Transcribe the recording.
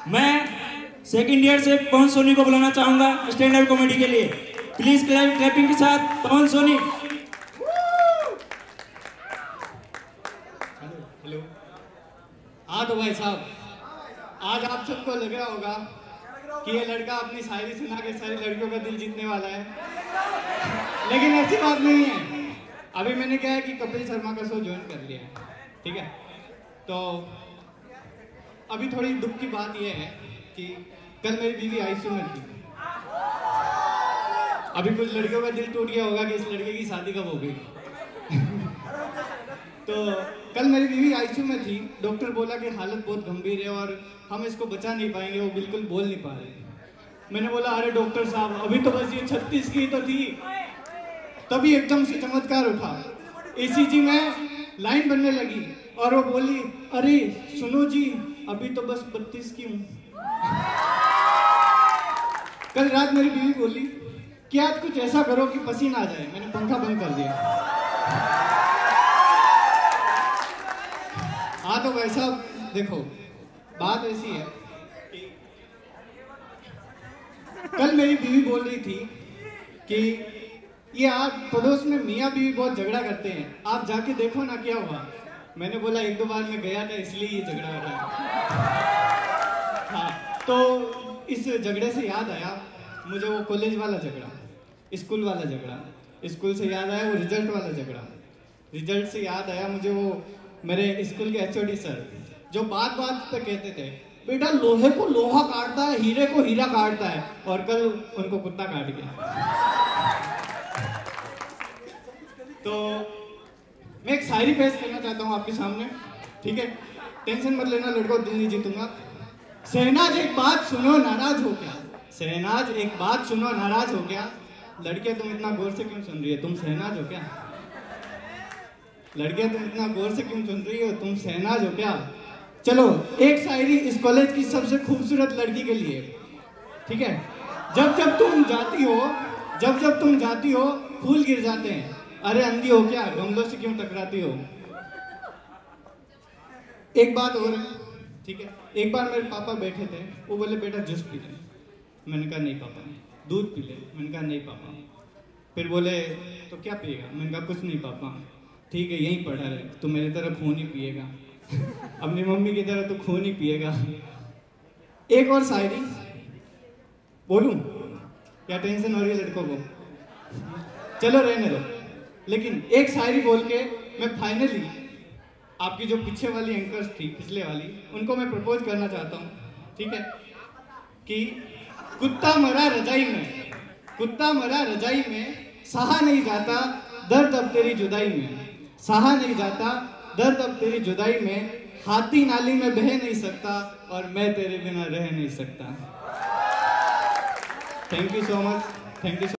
मैं second year से पवन सोनी को बुलाना चाहूंगा स्टैंड अप कॉमेडी के लिए। प्लीज क्लैपिंग के साथ पवन सोनी। हेलो। हाँ तो भाई साहब, आज आप सबको लग रहा होगा कि ये लड़का अपनी शायरी सुना के सारी लड़कियों का दिल जीतने वाला है, लेकिन ऐसी बात नहीं है। अभी मैंने क्या है कि कपिल शर्मा का शो ज्वाइन कर लिया है, ठीक है। तो अभी थोड़ी दुख की बात यह है कि कल मेरी बीवी आईसीयू में थी। अभी कुछ लड़कियों का दिल टूट गया होगा कि इस लड़के की शादी कब हो गई। तो कल मेरी बीवी आईसीयू में थी। डॉक्टर बोला कि हालत बहुत गंभीर है और हम इसको बचा नहीं पाएंगे, वो बिल्कुल बोल नहीं पा रहे। मैंने बोला अरे डॉक्टर साहब, अभी तो बस ये 36 की तो थी। तभी एकदम से चमत्कार उठा, ईसीजी में लाइन बनने लगी और वो बोली अरे सुनो जी, अभी तो बस 32 की हूँ। कल रात मेरी बीवी बोली कि आज कुछ ऐसा करो कि पसीना आ जाए। मैंने पंखा बंद कर दिया। हाँ तो भाई साहब देखो, बात ऐसी है कि कल मेरी बीवी बोल रही थी कि ये आज पड़ोस में मियाँ बीवी बहुत झगड़ा करते हैं, आप जाके देखो ना क्या हुआ। मैंने बोला एक दो बार मैं गया था इसलिए ये झगड़ा हो रहा है। हाँ तो इस झगड़े से याद आया मुझे वो कॉलेज वाला झगड़ा, स्कूल वाला झगड़ा, स्कूल से याद आया वो रिजल्ट वाला झगड़ा, रिजल्ट से याद आया मुझे वो मेरे स्कूल के एचओडी सर जो बात बात पे कहते थे बेटा लोहे को लोहा काटता है, हीरे को हीरा काटता है, और कल उनको कुत्ता काट गया। तो मैं एक शायरी पेश करना चाहता हूँ आपके सामने, ठीक है। टेंशन मत लेना लड़कों, दिल नहीं जीतूंगा। शहनाज एक बात सुनो नाराज हो क्या, शहनाज एक बात सुनो नाराज हो क्या। लड़कियां तुम इतना गौर से क्यों सुन रही है, तुम शहनाज हो क्या। लड़कियां तुम इतना गौर से क्यों सुन रही हो, तुम शहनाज हो क्या। चलो एक शायरी इस कॉलेज की सबसे खूबसूरत लड़की के लिए, ठीक है। जब जब तुम जाती हो, जब जब तुम जाती हो फूल गिर जाते हैं, अरे अंधी हो क्या, गमलों से क्यों टकराती हो। एक बात और है, ठीक है। एक बार मेरे पापा बैठे थे, वो बोले बेटा जूस पी ले। मैंने कहा नहीं पापा। दूध पी ले। मैंने कहा नहीं पापा। फिर बोले तो क्या पिएगा। मैंने कहा कुछ नहीं पापा। ठीक है यहीं पड़ा रहे, तो मेरी तरह खून ही पिएगा। अपनी मम्मी की तरह तो खून ही पिएगा। एक और शायरी बोलूं क्या, टेंशन हो रही है लड़कों को, चलो रहने दो। लेकिन एक शायरी बोल के मैं फाइनली आपकी जो पीछे वाली एंकर्स थी, पिछले वाली, उनको मैं प्रपोज करना चाहता हूँ, ठीक है। कि कुत्ता मरा रजाई में, कुत्ता मरा रजाई में, सहा नहीं जाता दर्द अब तेरी जुदाई में, सहा नहीं जाता दर्द अब तेरी जुदाई में, हाथी नाली में बह नहीं सकता और मैं तेरे बिना रह नहीं सकता। Thank you so much, thank you.